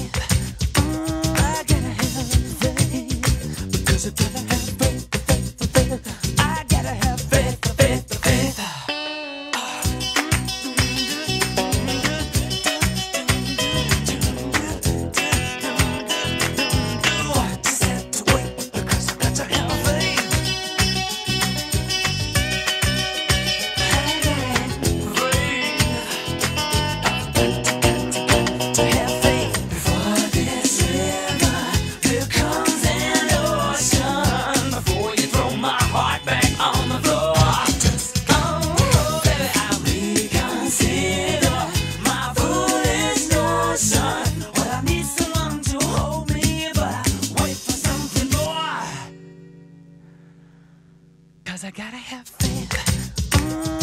faith. I gotta have faith. Because I gotta have faith. I gotta have faith. Just have to wait because I got to have faith. To have faith before this river, here comes an ocean. Before you throw my heart back on the floor, oh baby, I reconsider my foolish notion. Well, I need someone to hold me, but I wait for something more. 'Cause I gotta have faith.